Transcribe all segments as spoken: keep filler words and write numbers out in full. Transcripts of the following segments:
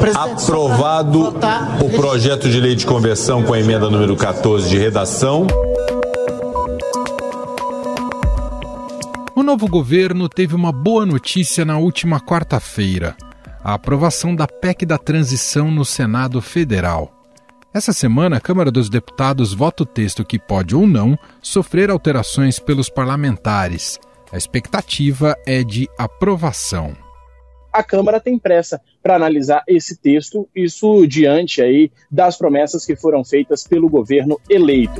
Aprovado o projeto de lei de conversão com a emenda número quatorze de redação. O novo governo teve uma boa notícia na última quarta-feira: a aprovação da P E C da transição no Senado Federal. Essa semana, a Câmara dos Deputados vota o texto que pode ou não sofrer alterações pelos parlamentares. A expectativa é de aprovação. A Câmara tem pressa para analisar esse texto, isso diante aí das promessas que foram feitas pelo governo eleito.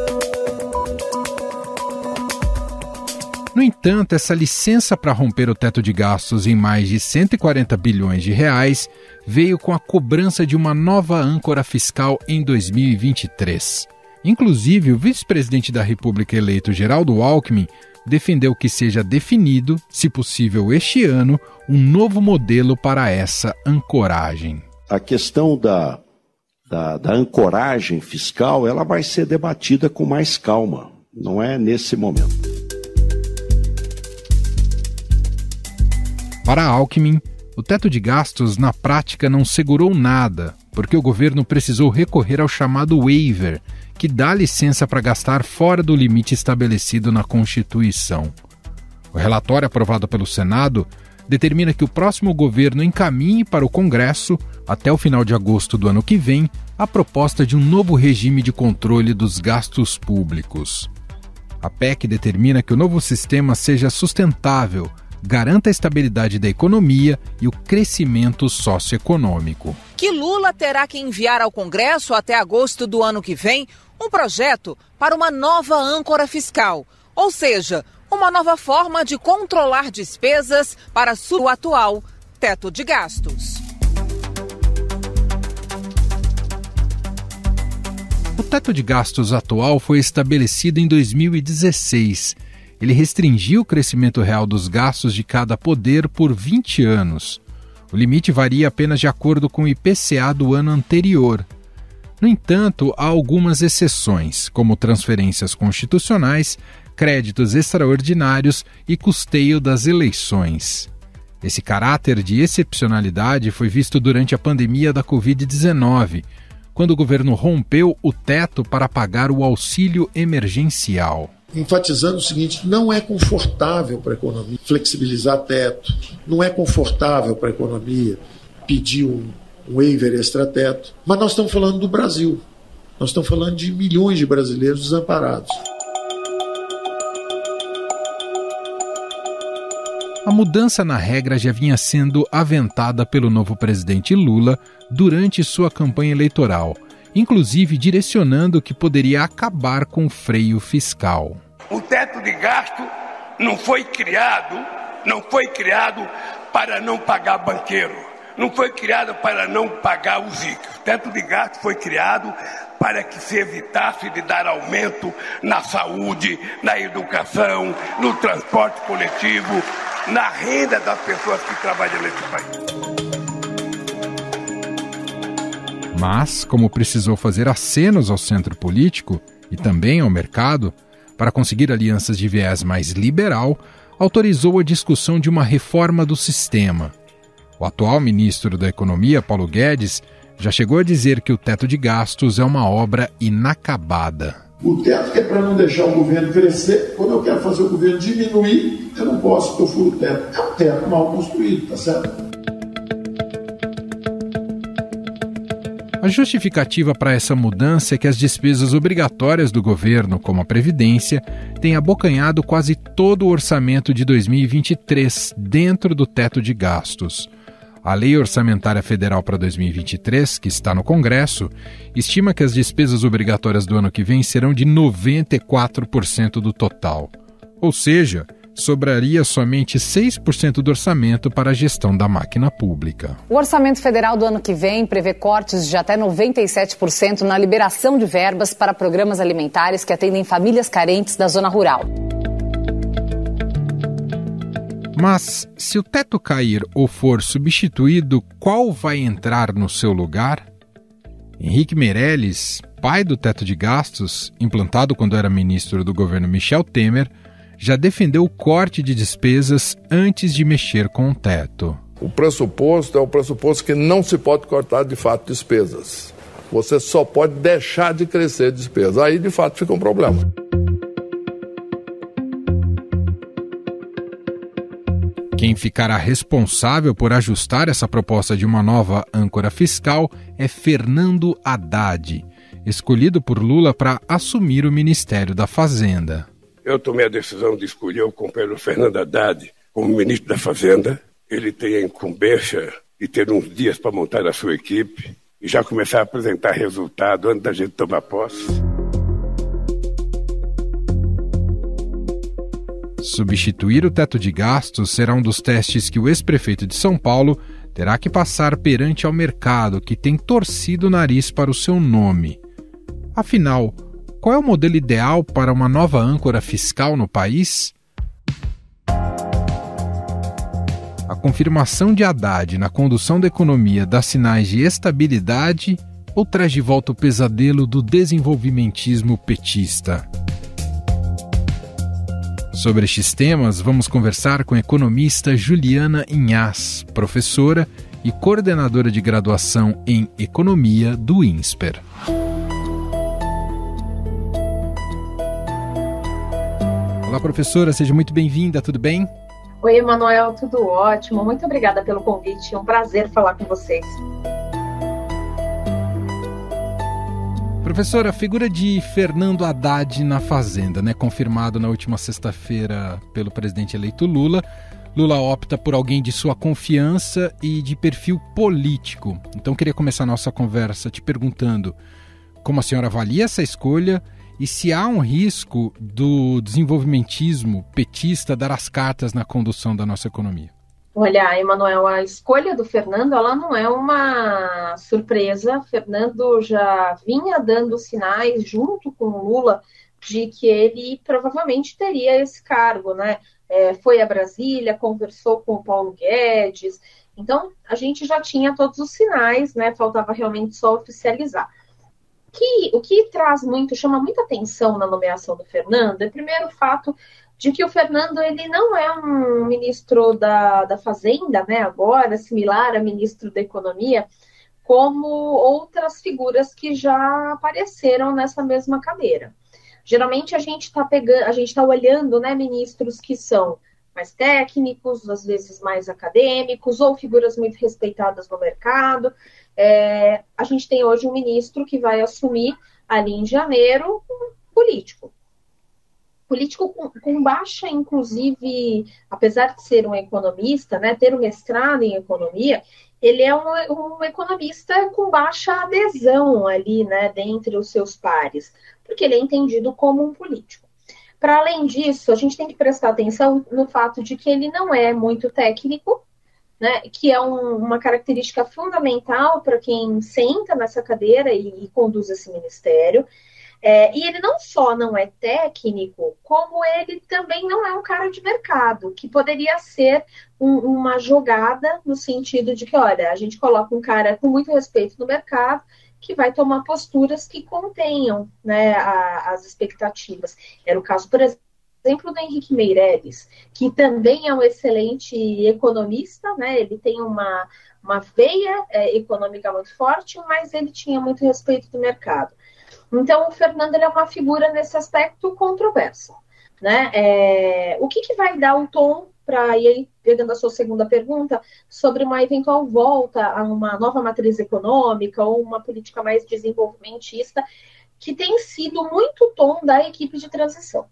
No entanto, essa licença para romper o teto de gastos em mais de cento e quarenta bilhões de reais veio com a cobrança de uma nova âncora fiscal em dois mil e vinte e três. Inclusive, o vice-presidente da República eleito, Geraldo Alckmin, defendeu que seja definido, se possível este ano, um novo modelo para essa ancoragem. A questão da, da, da ancoragem fiscal, ela vai ser debatida com mais calma, não é nesse momento. Para Alckmin, o teto de gastos na prática não segurou nada, porque o governo precisou recorrer ao chamado waiver, que dá licença para gastar fora do limite estabelecido na Constituição. O relatório aprovado pelo Senado determina que o próximo governo encaminhe para o Congresso, até o final de agosto do ano que vem, a proposta de um novo regime de controle dos gastos públicos. A P E C determina que o novo sistema seja sustentável, garanta a estabilidade da economia e o crescimento socioeconômico. Que Lula terá que enviar ao Congresso até agosto do ano que vem um projeto para uma nova âncora fiscal, ou seja, uma nova forma de controlar despesas para o atual teto de gastos. O teto de gastos atual foi estabelecido em dois mil e dezesseis. Ele restringiu o crescimento real dos gastos de cada poder por vinte anos. O limite varia apenas de acordo com o I P C A do ano anterior. No entanto, há algumas exceções, como transferências constitucionais, créditos extraordinários e custeio das eleições. Esse caráter de excepcionalidade foi visto durante a pandemia da covid dezenove, quando o governo rompeu o teto para pagar o auxílio emergencial. Enfatizando o seguinte: não é confortável para a economia flexibilizar teto, não é confortável para a economia pedir um waiver extrateto, mas nós estamos falando do Brasil, nós estamos falando de milhões de brasileiros desamparados. A mudança na regra já vinha sendo aventada pelo novo presidente Lula durante sua campanha eleitoral, inclusive direcionando que poderia acabar com o freio fiscal. O teto de gasto não foi criado, não foi criado para não pagar banqueiro, não foi criado para não pagar os ricos. O teto de gasto foi criado para que se evitasse de dar aumento na saúde, na educação, no transporte coletivo, na renda das pessoas que trabalham nesse país. Mas, como precisou fazer acenos ao centro político e também ao mercado, para conseguir alianças de viés mais liberal, autorizou a discussão de uma reforma do sistema. O atual ministro da Economia, Paulo Guedes, já chegou a dizer que o teto de gastos é uma obra inacabada. O teto que é para não deixar o governo crescer, quando eu quero fazer o governo diminuir, eu não posso, porque eu furo o teto. É um teto mal construído, tá certo? A justificativa para essa mudança é que as despesas obrigatórias do governo, como a Previdência, têm abocanhado quase todo o orçamento de dois mil e vinte e três dentro do teto de gastos. A Lei Orçamentária Federal para dois mil e vinte e três, que está no Congresso, estima que as despesas obrigatórias do ano que vem serão de noventa e quatro por cento do total. Ou seja, sobraria somente seis por cento do orçamento para a gestão da máquina pública. O orçamento federal do ano que vem prevê cortes de até noventa e sete por cento na liberação de verbas para programas alimentares que atendem famílias carentes da zona rural. Mas, se o teto cair ou for substituído, qual vai entrar no seu lugar? Henrique Meirelles, pai do teto de gastos, implantado quando era ministro do governo Michel Temer, já defendeu o corte de despesas antes de mexer com o teto. O pressuposto é o pressuposto que não se pode cortar de fato despesas. Você só pode deixar de crescer despesas. Aí de fato fica um problema. Quem ficará responsável por ajustar essa proposta de uma nova âncora fiscal é Fernando Haddad, escolhido por Lula para assumir o Ministério da Fazenda. Eu tomei a decisão de escolher o companheiro Fernando Haddad como ministro da Fazenda. Ele tem a incumbência de ter uns dias para montar a sua equipe e já começar a apresentar resultado antes da gente tomar posse. Substituir o teto de gastos será um dos testes que o ex-prefeito de São Paulo terá que passar perante ao mercado, que tem torcido o nariz para o seu nome. Afinal, qual é o modelo ideal para uma nova âncora fiscal no país? A confirmação de Haddad na condução da economia dá sinais de estabilidade ou traz de volta o pesadelo do desenvolvimentismo petista? Sobre estes temas, vamos conversar com a economista Juliana Inhas, professora e coordenadora de graduação em Economia do INSPER. Olá, professora, seja muito bem-vinda, tudo bem? Oi, Emanuel, tudo ótimo. Muito obrigada pelo convite, é um prazer falar com vocês. Professora, a figura de Fernando Haddad na Fazenda, né, confirmado na última sexta-feira pelo presidente eleito Lula. Lula opta por alguém de sua confiança e de perfil político. Então, queria começar a nossa conversa te perguntando como a senhora avalia essa escolha e se há um risco do desenvolvimentismo petista dar as cartas na condução da nossa economia. Olha, Emanuel, a escolha do Fernando, ela não é uma surpresa. Fernando já vinha dando sinais, junto com o Lula, de que ele provavelmente teria esse cargo, né? É, foi a Brasília, conversou com o Paulo Guedes. Então, a gente já tinha todos os sinais, né? Faltava realmente só oficializar. Que, o que traz muito, chama muita atenção na nomeação do Fernando é, primeiro, o fato de que o Fernando ele não é um ministro da, da Fazenda, né, agora, similar a ministro da Economia, como outras figuras que já apareceram nessa mesma cadeira. Geralmente a gente está pegando, a gente está olhando, né, ministros que são mais técnicos, às vezes mais acadêmicos, ou figuras muito respeitadas no mercado. É, a gente tem hoje um ministro que vai assumir ali em janeiro, um político. Político com, com baixa, inclusive, apesar de ser um economista, né, ter um mestrado em economia, ele é um, um economista com baixa adesão ali, né, dentre os seus pares, porque ele é entendido como um político. Para além disso, a gente tem que prestar atenção no fato de que ele não é muito técnico, né, que é um, uma característica fundamental para quem senta nessa cadeira e, e conduz esse ministério. É, e ele não só não é técnico, como ele também não é um cara de mercado, que poderia ser um, uma jogada no sentido de que, olha, a gente coloca um cara com muito respeito no mercado que vai tomar posturas que contenham, né, a, as expectativas. Era o caso, por exemplo, do Henrique Meirelles, que também é um excelente economista, né, ele tem uma, uma veia é, econômica muito forte, mas ele tinha muito respeito do mercado. Então, o Fernando ele é uma figura nesse aspecto controversa, né? É, o que, que vai dar o tom para, e aí, pegando a sua segunda pergunta, sobre uma eventual volta a uma nova matriz econômica ou uma política mais desenvolvimentista, que tem sido muito o tom da equipe de transição.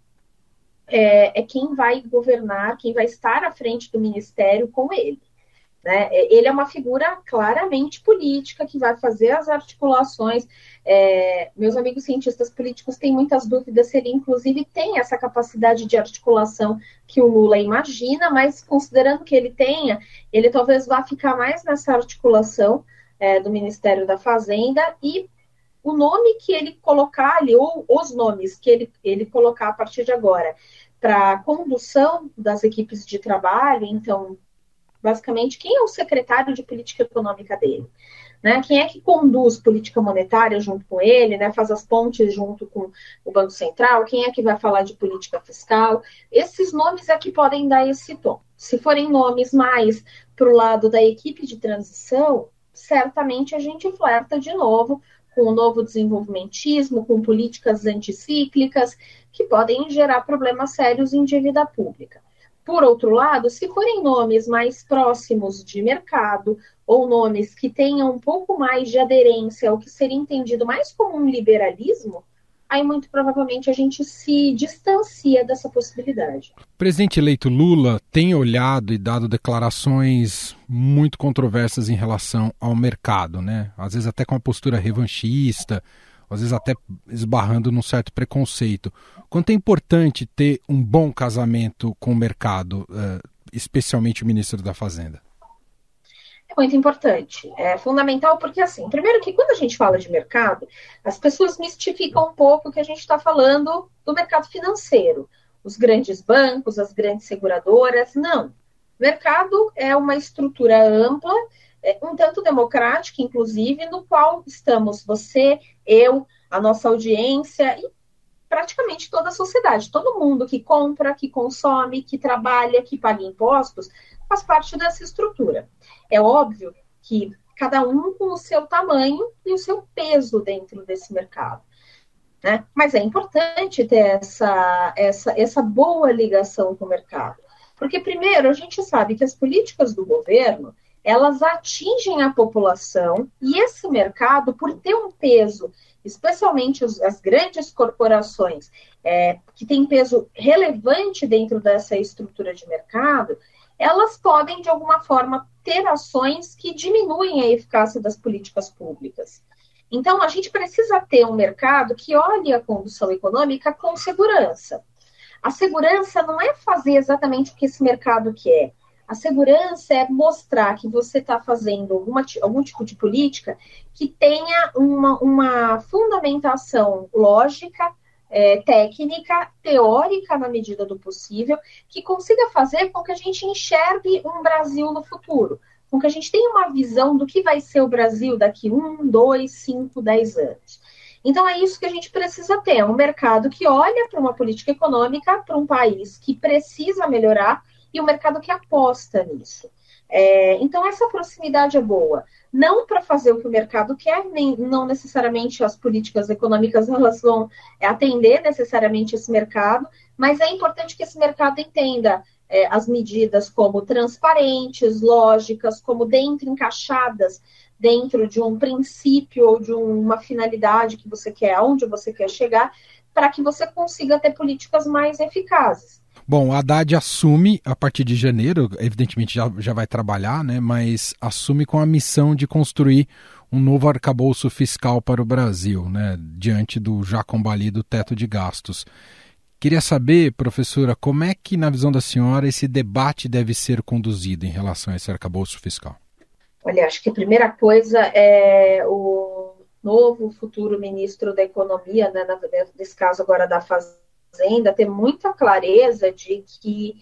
É, é quem vai governar, quem vai estar à frente do ministério com ele. Né? Ele é uma figura claramente política que vai fazer as articulações. É, meus amigos cientistas políticos têm muitas dúvidas se ele, inclusive, tem essa capacidade de articulação que o Lula imagina, mas considerando que ele tenha, ele talvez vá ficar mais nessa articulação é, do Ministério da Fazenda, e o nome que ele colocar ali, ou os nomes que ele, ele colocar a partir de agora, para a condução das equipes de trabalho, então, basicamente, quem é o secretário de política econômica dele? Né? Quem é que conduz política monetária junto com ele, né? Faz as pontes junto com o Banco Central? Quem é que vai falar de política fiscal? Esses nomes é que podem dar esse tom. Se forem nomes mais para o lado da equipe de transição, certamente a gente flerta de novo com o novo desenvolvimentismo, com políticas anticíclicas, que podem gerar problemas sérios em dívida pública. Por outro lado, se forem nomes mais próximos de mercado, ou nomes que tenham um pouco mais de aderência ao que seria entendido mais como um liberalismo, aí muito provavelmente a gente se distancia dessa possibilidade. O presidente eleito Lula tem olhado e dado declarações muito controversas em relação ao mercado, né? Às vezes até com uma postura revanchista, às vezes até esbarrando num certo preconceito. Quanto é importante ter um bom casamento com o mercado, especialmente o ministro da Fazenda? É muito importante, é fundamental porque, assim, primeiro que quando a gente fala de mercado, as pessoas mistificam um pouco que a gente está falando do mercado financeiro, os grandes bancos, as grandes seguradoras, não. O mercado é uma estrutura ampla, é, um tanto democrática, inclusive, no qual estamos você, eu, a nossa audiência e praticamente toda a sociedade, todo mundo que compra, que consome, que trabalha, que paga impostos, faz parte dessa estrutura. É óbvio que cada um com o seu tamanho e o seu peso dentro desse mercado, né? Mas é importante ter essa, essa, essa boa ligação com o mercado. Porque, primeiro, a gente sabe que as políticas do governo, elas atingem a população e esse mercado, por ter um peso, especialmente os, as grandes corporações, é, que têm peso relevante dentro dessa estrutura de mercado, elas podem, de alguma forma, ter ações que diminuem a eficácia das políticas públicas. Então, a gente precisa ter um mercado que olhe a condução econômica com segurança. A segurança não é fazer exatamente o que esse mercado quer. A segurança é mostrar que você está fazendo alguma, algum tipo de política que tenha uma, uma fundamentação lógica, É, técnica, teórica na medida do possível, que consiga fazer com que a gente enxergue um Brasil no futuro, com que a gente tenha uma visão do que vai ser o Brasil daqui um, dois, cinco, dez anos. Então é isso que a gente precisa ter, é um mercado que olha para uma política econômica, para um país que precisa melhorar e um mercado que aposta nisso. É, então essa proximidade é boa, não para fazer o que o mercado quer, nem, não necessariamente as políticas econômicas elas vão atender necessariamente esse mercado, mas é importante que esse mercado entenda é, as medidas como transparentes, lógicas, como dentro, encaixadas dentro de um princípio ou de um, uma finalidade que você quer, aonde você quer chegar, para que você consiga ter políticas mais eficazes. Bom, o Haddad assume a partir de janeiro, evidentemente já, já vai trabalhar, né, mas assume com a missão de construir um novo arcabouço fiscal para o Brasil, né, diante do já combalido teto de gastos. Queria saber, professora, como é que, na visão da senhora, esse debate deve ser conduzido em relação a esse arcabouço fiscal? Olha, acho que a primeira coisa é o novo futuro ministro da Economia, né, nesse caso agora da Fazenda, ainda ter muita clareza de que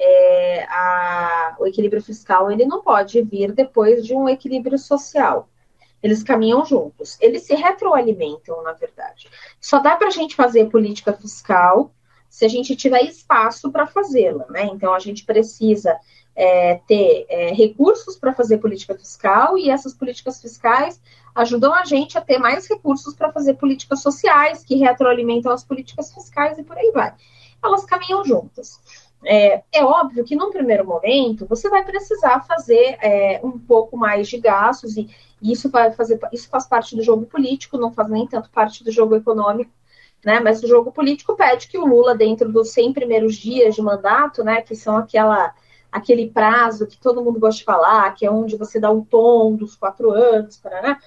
é, a, o equilíbrio fiscal ele não pode vir depois de um equilíbrio social. Eles caminham juntos, eles se retroalimentam, na verdade. Só dá para a gente fazer política fiscal se a gente tiver espaço para fazê-la, né? Então, a gente precisa é, ter é, recursos para fazer política fiscal e essas políticas fiscais ajudam a gente a ter mais recursos para fazer políticas sociais, que retroalimentam as políticas fiscais e por aí vai. Elas caminham juntas. É, é óbvio que, num primeiro momento, você vai precisar fazer é, um pouco mais de gastos, e, e isso, vai fazer, isso faz parte do jogo político, não faz nem tanto parte do jogo econômico, né? Mas o jogo político pede que o Lula, dentro dos cem primeiros dias de mandato, né, que são aquela... aquele prazo que todo mundo gosta de falar, que é onde você dá o tom dos quatro anos, paraná,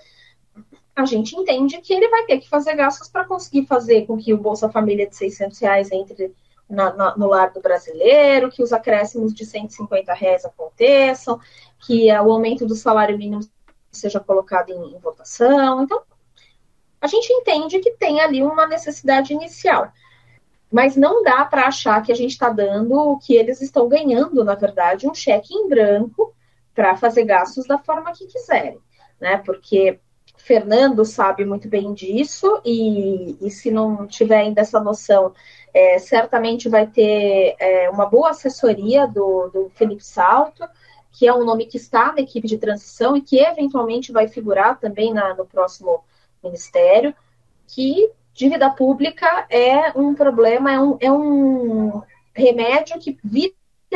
a gente entende que ele vai ter que fazer gastos para conseguir fazer com que o Bolsa Família de seiscentos reais entre na, na, no lar do brasileiro, que os acréscimos de cento e cinquenta reais aconteçam, que o aumento do salário mínimo seja colocado em, em votação. Então, a gente entende que tem ali uma necessidade inicial. Mas não dá para achar que a gente está dando, que eles estão ganhando, na verdade, um cheque em branco para fazer gastos da forma que quiserem, né? Porque Fernando sabe muito bem disso e, e se não tiver ainda essa noção, é, certamente vai ter é, uma boa assessoria do, do Felipe Salto, que é um nome que está na equipe de transição e que eventualmente vai figurar também na, no próximo ministério, que dívida pública é um problema, é um, é um remédio que vira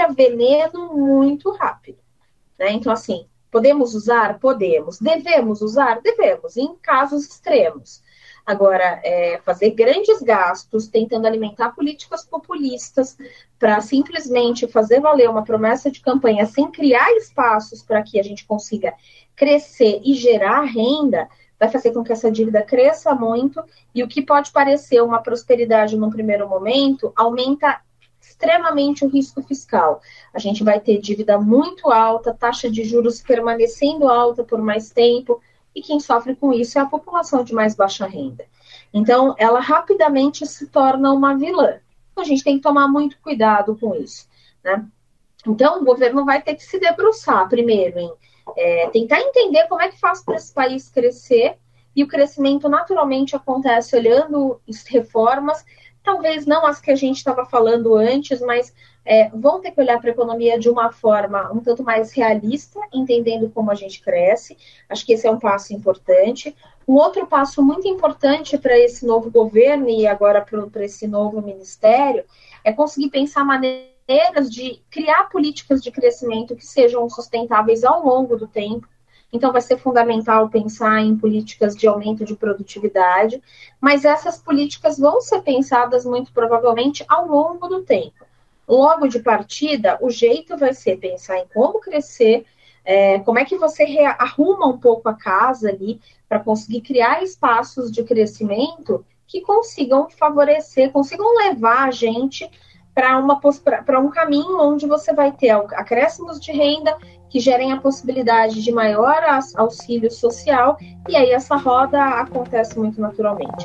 veneno muito rápido, né? Então, assim, podemos usar? Podemos. Devemos usar? Devemos, em casos extremos. Agora, é, fazer grandes gastos, tentando alimentar políticas populistas, para simplesmente fazer valer uma promessa de campanha sem criar espaços para que a gente consiga crescer e gerar renda, vai fazer com que essa dívida cresça muito, e o que pode parecer uma prosperidade num primeiro momento, aumenta extremamente o risco fiscal. A gente vai ter dívida muito alta, taxa de juros permanecendo alta por mais tempo, e quem sofre com isso é a população de mais baixa renda. Então, ela rapidamente se torna uma vilã. Então, a gente tem que tomar muito cuidado com isso, né? Então, o governo vai ter que se debruçar primeiro em é, tentar entender como é que faz para esse país crescer, e o crescimento naturalmente acontece olhando as reformas, talvez não as que a gente estava falando antes, mas é, vão ter que olhar para a economia de uma forma um tanto mais realista, entendendo como a gente cresce. Acho que esse é um passo importante. Um outro passo muito importante para esse novo governo e agora para esse novo ministério é conseguir pensar maneiras de criar políticas de crescimento que sejam sustentáveis ao longo do tempo. Então, vai ser fundamental pensar em políticas de aumento de produtividade, mas essas políticas vão ser pensadas muito provavelmente ao longo do tempo. Logo de partida, o jeito vai ser pensar em como crescer, é, como é que você arruma um pouco a casa ali para conseguir criar espaços de crescimento que consigam favorecer, consigam levar a gente para uma para um caminho onde você vai ter acréscimos de renda que gerem a possibilidade de maior auxílio social, e aí essa roda acontece muito naturalmente.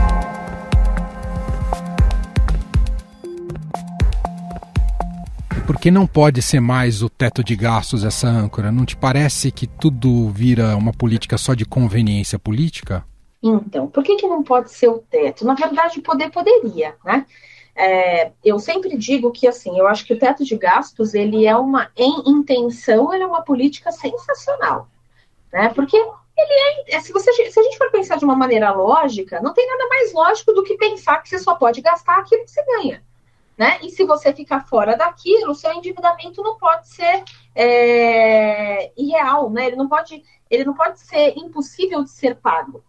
Por que não pode ser mais o teto de gastos essa âncora? Não te parece que tudo vira uma política só de conveniência política? Então, por que que não pode ser o teto? Na verdade, poder poderia, né? É, eu sempre digo que, assim, eu acho que o teto de gastos, ele é uma, em intenção, ele é uma política sensacional, né? Porque ele é, se, você, se a gente for pensar de uma maneira lógica, não tem nada mais lógico do que pensar que você só pode gastar aquilo que você ganha, né? E se você ficar fora daquilo, o seu endividamento não pode ser é, irreal, né? Ele não pode, ele não pode ser impossível de ser pago.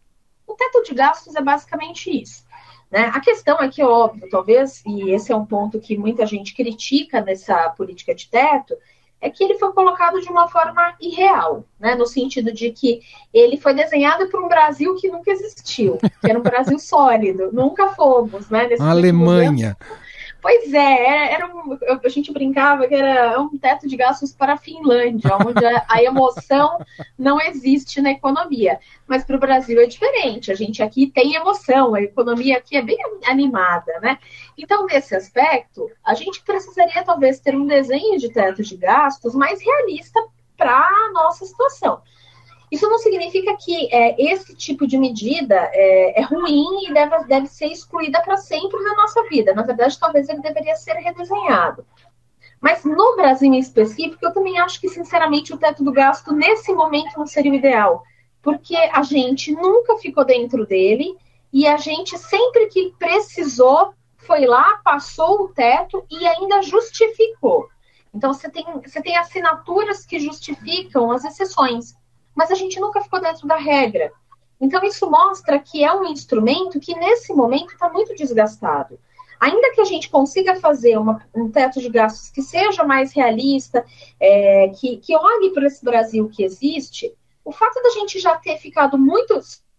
O teto de gastos é basicamente isso. Né? A questão é que, óbvio, talvez, e esse é um ponto que muita gente critica nessa política de teto, é que ele foi colocado de uma forma irreal, né? No sentido de que ele foi desenhado para um Brasil que nunca existiu, que era um Brasil sólido, nunca fomos, né? A Alemanha. Pois é, era, era um, a gente brincava que era um teto de gastos para a Finlândia, onde a, a emoção não existe na economia. Mas para o Brasil é diferente, a gente aqui tem emoção, a economia aqui é bem animada, né? Então, nesse aspecto, a gente precisaria talvez ter um desenho de teto de gastos mais realista para a nossa situação. Isso não significa que é, esse tipo de medida é, é ruim e deve, deve ser excluída para sempre na nossa vida. Na verdade, talvez ele deveria ser redesenhado. Mas no Brasil em específico, eu também acho que, sinceramente, o teto do gasto nesse momento não seria o ideal. Porque a gente nunca ficou dentro dele e a gente sempre que precisou foi lá, passou o teto e ainda justificou. Então, você tem, você tem assinaturas que justificam as exceções. Mas a gente nunca ficou dentro da regra. Então, isso mostra que é um instrumento que, nesse momento, está muito desgastado. Ainda que a gente consiga fazer uma, um teto de gastos que seja mais realista, é, que, que olhe para esse Brasil que existe, o fato da gente já ter ficado muito,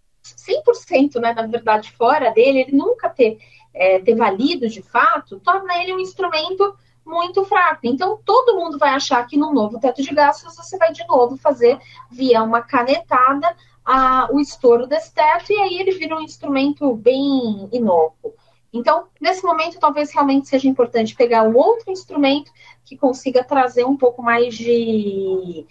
cem por cento, né, na verdade, fora dele, ele nunca ter, é, ter valido de fato, torna ele um instrumento muito fraco. Então, todo mundo vai achar que no novo teto de gastos você vai de novo fazer, via uma canetada, a, o estouro desse teto, e aí ele vira um instrumento bem inócuo. Então, nesse momento, talvez realmente seja importante pegar um outro instrumento que consiga trazer um pouco mais de,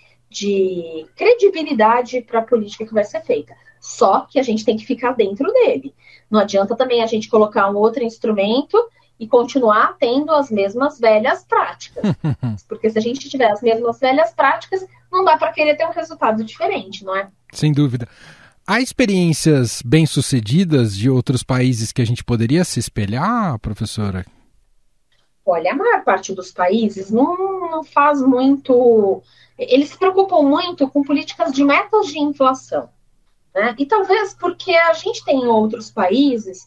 de credibilidade para a política que vai ser feita. Só que a gente tem que ficar dentro dele. Não adianta também a gente colocar um outro instrumento e continuar tendo as mesmas velhas práticas. Porque se a gente tiver as mesmas velhas práticas, não dá para querer ter um resultado diferente, não é? Sem dúvida. Há experiências bem-sucedidas de outros países que a gente poderia se espelhar, professora? Olha, a maior parte dos países não, não faz muito... Eles se preocupam muito com políticas de metas de inflação, né? E talvez porque a gente tem em outros países...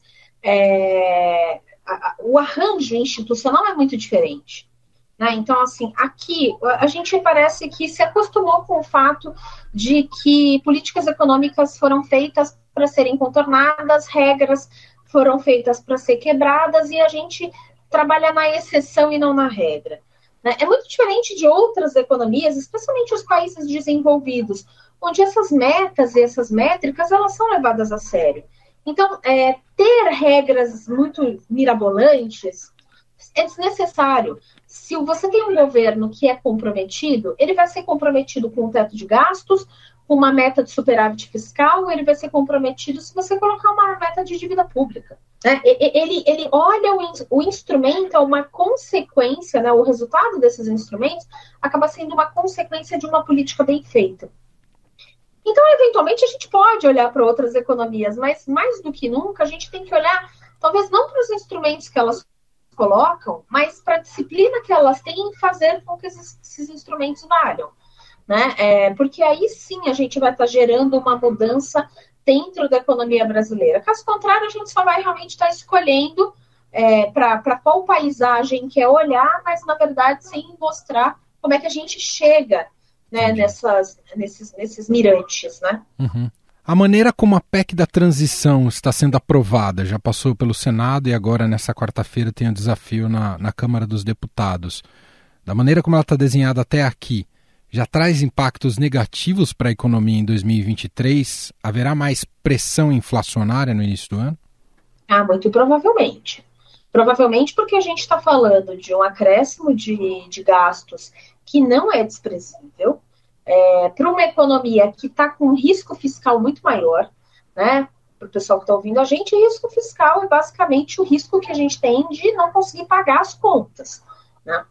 É... o arranjo institucional é muito diferente, né? Então, assim, aqui a gente parece que se acostumou com o fato de que políticas econômicas foram feitas para serem contornadas, regras foram feitas para ser quebradas e a gente trabalha na exceção e não na regra, né? É muito diferente de outras economias, especialmente os países desenvolvidos, onde essas metas e essas métricas elas são levadas a sério. Então, é, ter regras muito mirabolantes é desnecessário. Se você tem um governo que é comprometido, ele vai ser comprometido com o teto de gastos, com uma meta de superávit fiscal, ele vai ser comprometido se você colocar uma meta de dívida pública, né? Ele, ele olha o, o instrumento, é uma consequência, né? O resultado desses instrumentos acaba sendo uma consequência de uma política bem feita. Então, eventualmente, a gente pode olhar para outras economias, mas mais do que nunca, a gente tem que olhar, talvez não para os instrumentos que elas colocam, mas para a disciplina que elas têm em fazer com que esses, esses instrumentos valham, né? É, porque aí sim a gente vai estar gerando uma mudança dentro da economia brasileira. Caso contrário, a gente só vai realmente estar escolhendo é, para qual paisagem quer olhar, mas, na verdade, sem mostrar como é que a gente chega, né, nessas, nesses, nesses mirantes, né? Uhum. A maneira como a P E C da transição está sendo aprovada, já passou pelo Senado e agora nessa quarta-feira tem o desafio na, na Câmara dos Deputados. Da maneira como ela está desenhada até aqui, já traz impactos negativos para a economia em dois mil e vinte e três? Haverá mais pressão inflacionária no início do ano? Ah, muito provavelmente. Provavelmente porque a gente está falando de um acréscimo de, de gastos que não é desprezível, é, para uma economia que está com um risco fiscal muito maior, né? Para o pessoal que está ouvindo a gente, risco fiscal é basicamente o risco que a gente tem de não conseguir pagar as contas, né?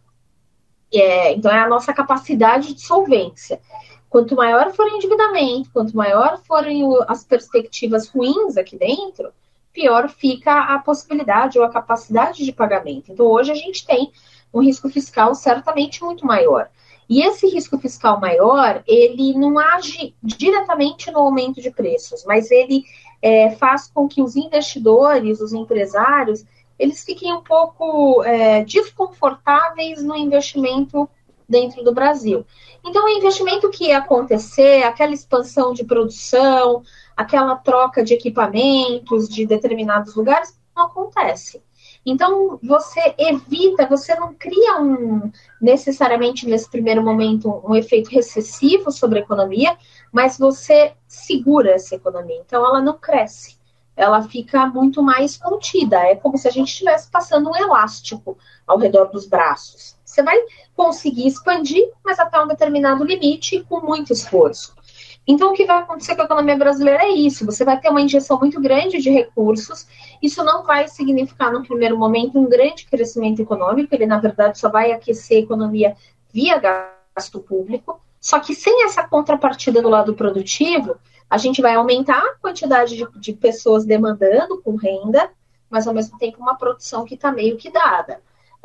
É, então é a nossa capacidade de solvência. Quanto maior for o endividamento, quanto maior forem o, as perspectivas ruins aqui dentro, pior fica a possibilidade ou a capacidade de pagamento. Então hoje a gente tem um risco fiscal certamente muito maior. E esse risco fiscal maior, ele não age diretamente no aumento de preços, mas ele é, faz com que os investidores, os empresários, eles fiquem um pouco é, desconfortáveis no investimento dentro do Brasil. Então, o investimento que ia acontecer, aquela expansão de produção, aquela troca de equipamentos de determinados lugares, não acontece. Então, você evita, você não cria um, necessariamente nesse primeiro momento um efeito recessivo sobre a economia, mas você segura essa economia. Então, ela não cresce, ela fica muito mais contida. É como se a gente estivesse passando um elástico ao redor dos braços. Você vai conseguir expandir, mas até um determinado limite e com muito esforço. Então, o que vai acontecer com a economia brasileira é isso. Você vai ter uma injeção muito grande de recursos. Isso não vai significar, no primeiro momento, um grande crescimento econômico. Ele, na verdade, só vai aquecer a economia via gasto público. Só que sem essa contrapartida do lado produtivo, a gente vai aumentar a quantidade de, de pessoas demandando com renda, mas, ao mesmo tempo, uma produção que está meio que dada.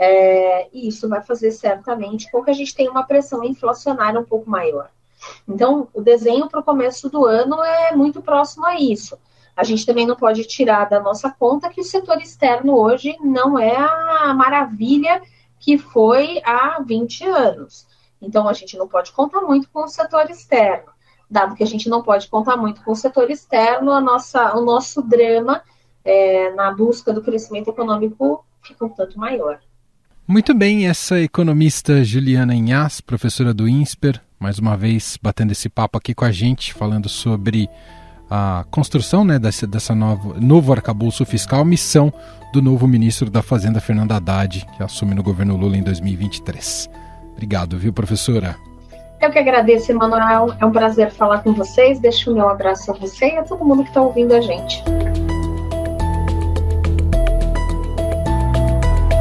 É, e isso vai fazer, certamente, com que a gente tenha uma pressão inflacionária um pouco maior. Então, o desenho para o começo do ano é muito próximo a isso. A gente também não pode tirar da nossa conta que o setor externo hoje não é a maravilha que foi há vinte anos. Então, a gente não pode contar muito com o setor externo. Dado que a gente não pode contar muito com o setor externo, a nossa, o nosso drama é, na busca do crescimento econômico fica um tanto maior. Muito bem, essa economista Juliana Inhas, professora do INSPER, mais uma vez batendo esse papo aqui com a gente, falando sobre a construção, né, dessa, dessa nova, novo arcabouço fiscal, missão do novo ministro da Fazenda, Fernando Haddad, que assume no governo Lula em dois mil e vinte e três. Obrigado, viu, professora? Eu que agradeço, Emanuel. É um prazer falar com vocês. Deixo o meu abraço a você e a todo mundo que está ouvindo a gente.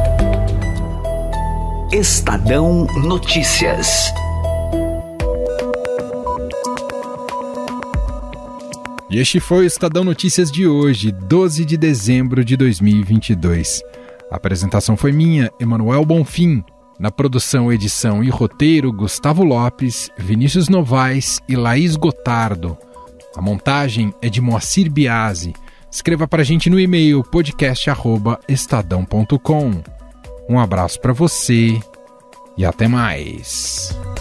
Estadão Notícias. E este foi o Estadão Notícias de hoje, doze de dezembro de dois mil e vinte e dois. A apresentação foi minha, Emanuel Bonfim. Na produção, edição e roteiro, Gustavo Lopes, Vinícius Novaes e Laís Gotardo. A montagem é de Moacir Biasi. Escreva para a gente no e-mail podcast arroba estadão ponto com. Um abraço para você e até mais.